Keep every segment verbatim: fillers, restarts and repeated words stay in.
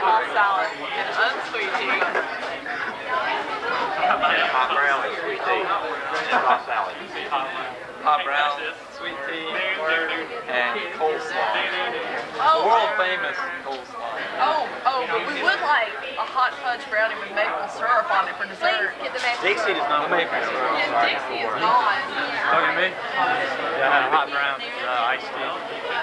tossed salad and unsweet tea. Hot brown and sweet tea. Tossed salad. Hot brown, sweet tea, and coleslaw. Oh, World famous coleslaw. oh, oh, but we would like a hot fudge brownie with maple syrup on it for dessert. Get the maple Dixie does not make it. Yeah, Dixie is not. Look at me. Yeah, hot brown, uh, iced tea.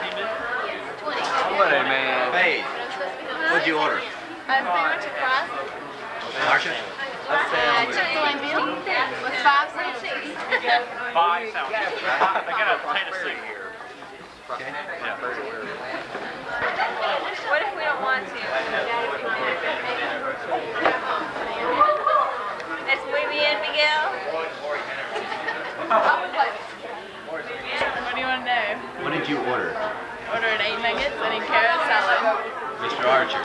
What a man. Hey, what'd you order? I'm sandwich and fries. Marcia? A sandwich. Chick-fil-A meal with five sandwiches. Five sandwiches. I got a Tennessee here. What if we don't want to? Let's move in, Miguel. What do you want to know? What did you order? Ordered eight nuggets and a carrot salad. Mister Archer.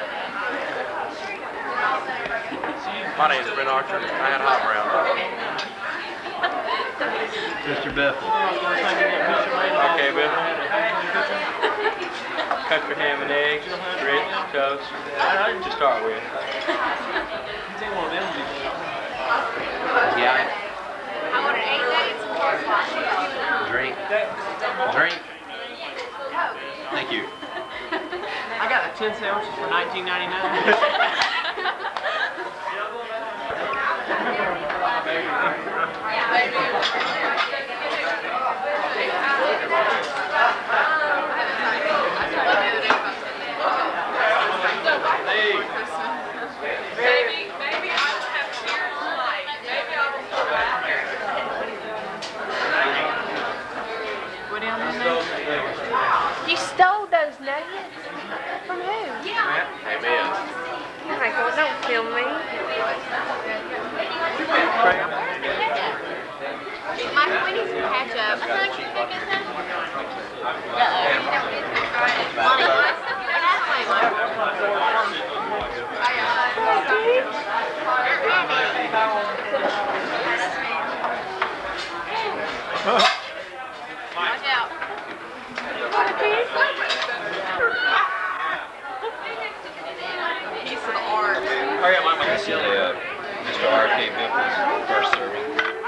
My name is Brent Archer. I had hot brown. Mister Bethel. Okay, Bill. Country ham and eggs, grits, toast. To start with. Yeah. I ordered eight nuggets and coleslaw. Drink. Drink. Thank you. I got the ten sandwiches for nineteen ninety-nine. Maybe, maybe I will have cheers tonight. Maybe I will go back there. What do you want to know? You stole those nuggets? From who? Hey, man. Oh my God, don't kill me. Michael, we need some ketchup. I like some ketchup. Lonnie, get out of the way, Michael. Watch out. Piece of the art. I got my This is uh, Mister R K Biffle's first serving.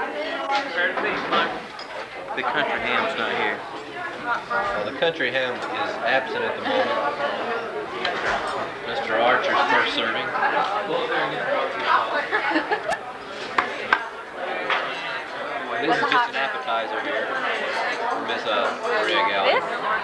The country ham's not here. Well, the country ham is absent at the moment. Mister Archer's first serving. This is just an appetizer here for Miss uh, Maria Gallagher.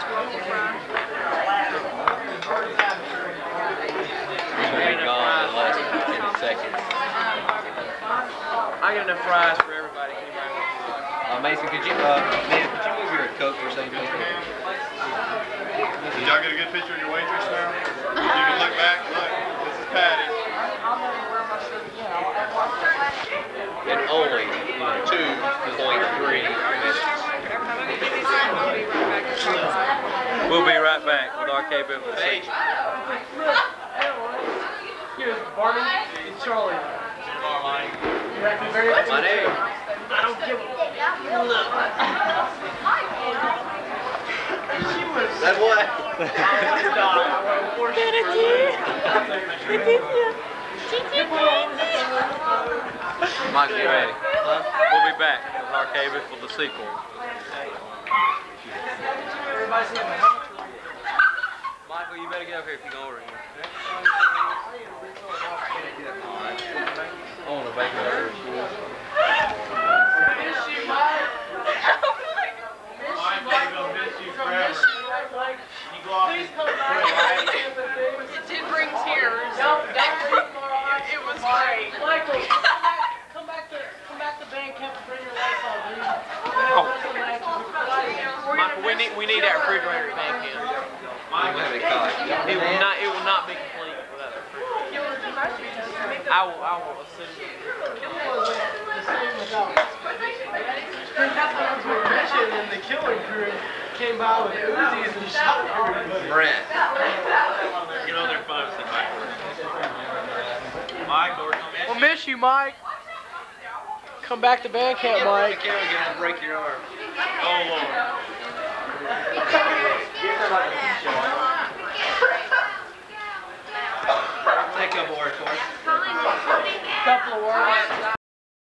This will be gone in less than ten seconds. I got enough fries for everybody. Uh, Mason, could you, uh, man, could you move your coat for a second, please? Did y'all get a good picture of your waitress now? You can look back, look, this is Patty. In only two point three minutes. We'll be right back with R K Biffle. Hey, Here's Barney and Charlie. You have to be very my name. I don't give a look. She was. That what? Mike, you ready? Huh? We'll be back with R K Biffle, the sequel. Michael, you better get up here if you're going to order here. I want to bake it. Please come back. It did bring tears. It was great. Michael, come back to come back to band camp and bring your lights on, dude. Michael, we need we need that refrigerator back in. It will not it will not be complete without that refrigerator. I will I will assume. And the killing crew came by with Uzis and shot everybody. Brent. You know they're folks that Mike, or We'll miss you, Mike. Come back to band camp, Mike. You're going to break your arm. oh Lord. couple words for us. Couple of words.